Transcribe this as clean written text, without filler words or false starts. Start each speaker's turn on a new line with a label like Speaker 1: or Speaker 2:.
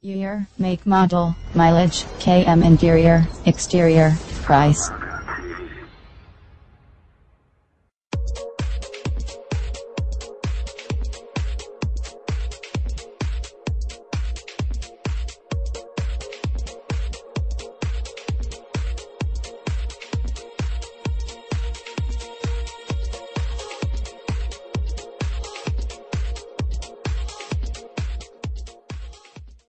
Speaker 1: Year, make, model, mileage, km, interior, exterior, price.